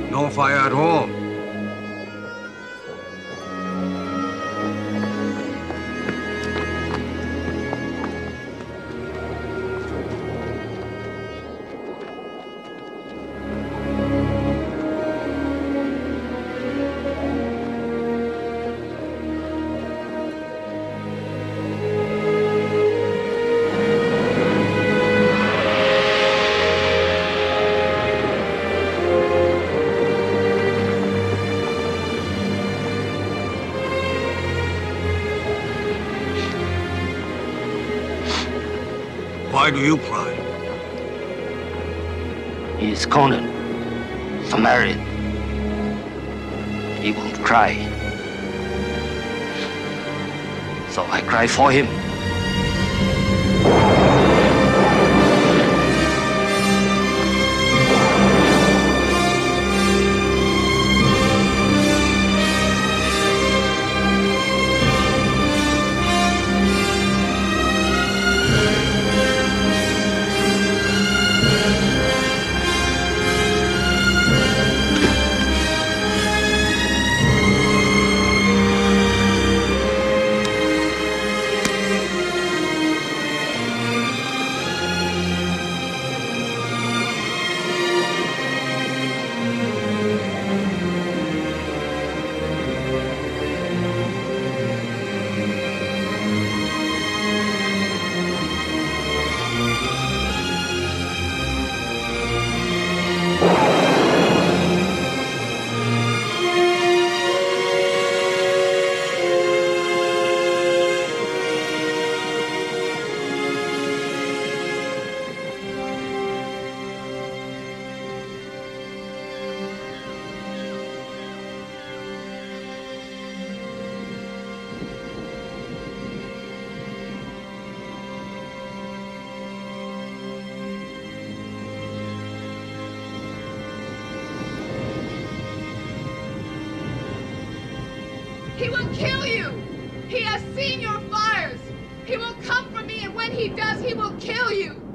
No fire at all. Why do you cry? He is Conan, Pthumerian. He won't cry. So I cry for him. He will kill you! He has seen your fires! He will come for me, and when he does, he will kill you!